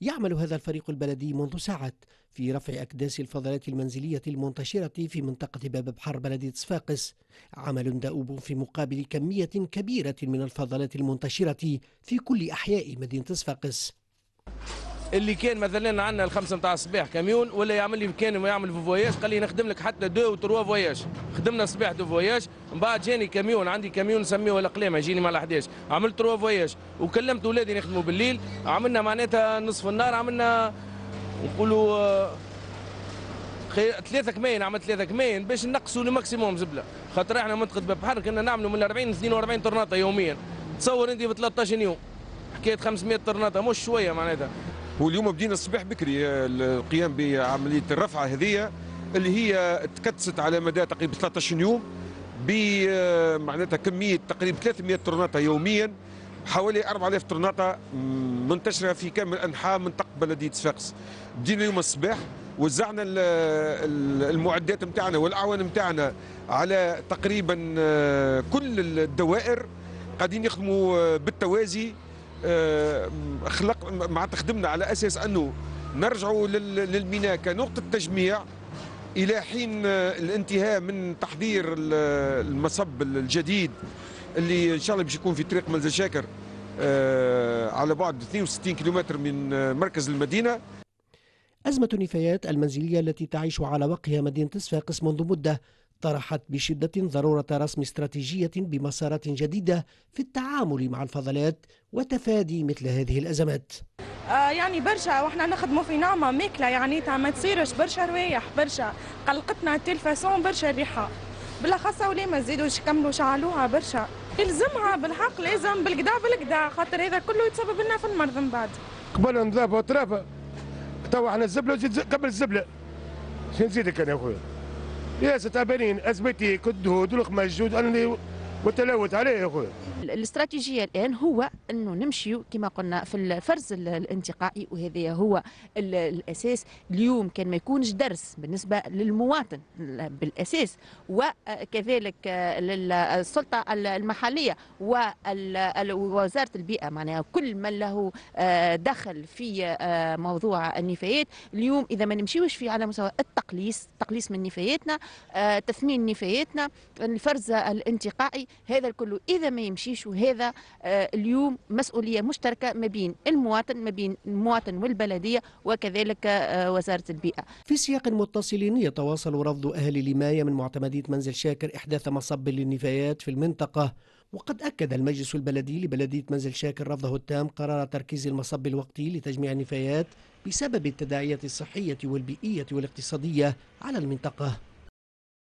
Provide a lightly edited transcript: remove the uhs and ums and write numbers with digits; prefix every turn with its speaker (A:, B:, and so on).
A: يعمل هذا الفريق البلدي منذ ساعات في رفع أكداس الفضلات المنزلية المنتشرة في منطقة باب بحر بلدية صفاقس، عمل دؤوب في مقابل كمية كبيرة من الفضلات المنتشرة في كل أحياء مدينة صفاقس.
B: اللي كان مثلا عندنا الخمسه نتاع الصباح كاميون ولا يعمل لي كان يعمل في فواياج، قال لي نخدم لك حتى 2 و 3 فواياج. خدمنا الصباح 2 فواياج، من بعد جاني كاميون، عندي كاميون نسميه القلامه يجيني مع 11، عملت 3 فواياج وكلمت اولادي نخدموا بالليل، عملنا معناتها نصف النهار، عملنا نقولوا 3 كماين، عملت 3 كماين باش نقصوا الماكسيموم زبله، خاطر احنا منطقه باب بحر كنا نعملوا من 40 ل 42 طرناطه يوميا. تصور انت في 13 يوم حكايه 500 طرناطه مش شويه معناتها.
C: واليوم بدينا الصباح بكري القيام بعمليه الرفعه هذه اللي هي تكدست على مدى تقريبا 13 يوم معناتها كميه تقريبا 300 طرناطه يوميا، حوالي 4000 طرناطه منتشره في كامل انحاء منطقه بلديه صفاقس. بدينا اليوم الصباح وزعنا المعدات نتاعنا والاعوان نتاعنا على تقريبا كل الدوائر، قاعدين يخدموا بالتوازي. معناتها خدمنا على اساس انه نرجعوا للميناء كنقطه تجميع الى حين الانتهاء من تحضير المصب الجديد اللي ان شاء الله باش يكون في طريق منزل شاكر على بعد 62 كيلومتر من مركز المدينه.
A: أزمة النفايات المنزلية التي تعيش على وقعها مدينة صفاقس منذ مدة طرحت بشدة ضرورة رسم استراتيجية بمسارات جديدة في التعامل مع الفضلات وتفادي مثل هذه الأزمات.
D: يعني برشا واحنا نخدموا في نعمة ماكلة، يعني ما تصيرش برشا روايح، برشا قلقتنا التلفزيون، برشا ريحة بالاخص ولي ما زيدوش يكملوا شعلوها برشا. يلزمها بالحق، لازم بالقدا خاطر هذا كله يتسبب لنا في المرض من بعد.
E: قبل نظافة وطرافة توا احنا الزبلة وزيد قبل الزبلة شنو نزيدك انا يا خويا؟ ياسر تعبانين، ازمتي كالدهود والخماج والتلوث عليه يا خويا.
F: الاستراتيجيه الان هو انه نمشيو كما قلنا في الفرز الانتقائي، وهذا هو الاساس. اليوم كان ما يكونش درس بالنسبه للمواطن بالاساس، وكذلك للسلطه المحليه ووزاره البيئه، معناها كل من له دخل في موضوع النفايات. اليوم اذا ما نمشيوش في على مستوى تقليص من نفاياتنا، تثمين نفاياتنا، الفرز الانتقائي، هذا الكل اذا ما يمشيش، وهذا اليوم مسؤوليه مشتركه ما بين المواطن والبلديه وكذلك وزاره البيئه.
A: في سياق متصل يتواصل رفض اهل لمايه من معتمديه منزل شاكر احداث مصب للنفايات في المنطقه، وقد اكد المجلس البلدي لبلديه منزل شاكر رفضه التام قرار تركيز المصب الوقتي لتجميع النفايات بسبب التداعيات الصحيه والبيئيه والاقتصاديه على المنطقه.